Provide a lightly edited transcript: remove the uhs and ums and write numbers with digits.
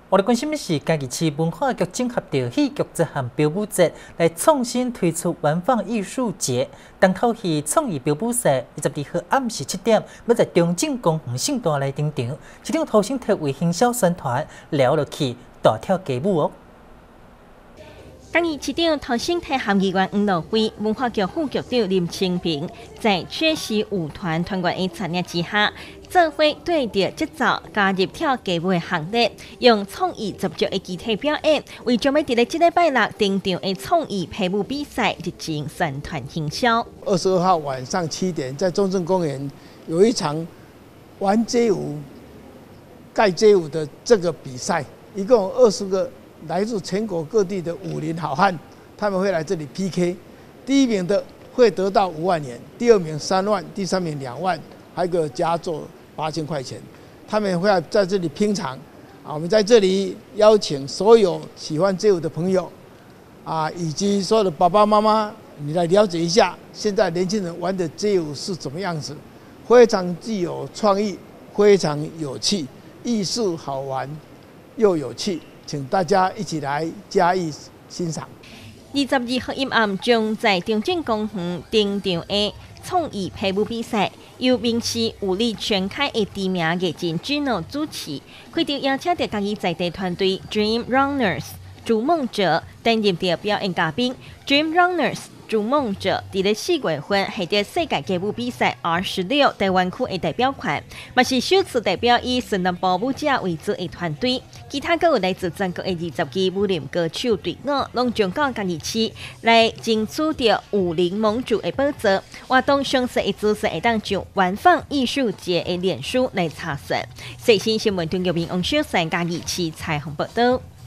我哋关心的是嘉义市文化局整合着戏剧节和表舞节来创新推出玩放艺术节。东头戏创意表舞赛22号暗时7点，要在中正公园盛大来登场。市长涂省特为行销宣传，聊落去大跳街舞哦。 嘉义市长涂省特和议员黄乐辉、文化局副局长林清平在缺席舞团团员的参与之下，做伙对着节奏加入跳街舞的行列，用创意十足的肢体表演，为将要伫咧这礼拜六登场的创意排舞比赛进行宣传行销。 22号晚上7点，在中正公园有一场玩街舞、盖街舞的这个比赛，一共有20个来自全国各地的武林好汉，他们会来这里 PK。第一名的会得到5万元，第二名3万，第三名2万，还有一个佳作8000块钱。他们会在这里拼场啊！我们在这里邀请所有喜欢街舞的朋友啊，以及所有的爸爸妈妈，你来了解一下现在年轻人玩的街舞是怎么样子，非常具有创意，非常有趣，艺术好玩又有趣。请大家一起来加以欣赏。 22号阴暗将在中正公园登场的创意排舞比赛，由名气武力全开的知名艺人 Gino 主持，开场邀请到嘉义在地团队 Dream Runners 逐梦者担任着表演嘉宾。Dream Runners 逐梦者伫咧4月份系伫世界街舞比赛 R16台湾区的代表团，嘛是首次代表以森林步舞者为主的团队。其他各有来自全国的20支武林歌手队伍，拢将到嘉义市来争取着武林盟主的宝座。活动详细的资讯会当上玩放艺术节的脸书来查询。最新新闻中由民王小三嘉义市采访报道。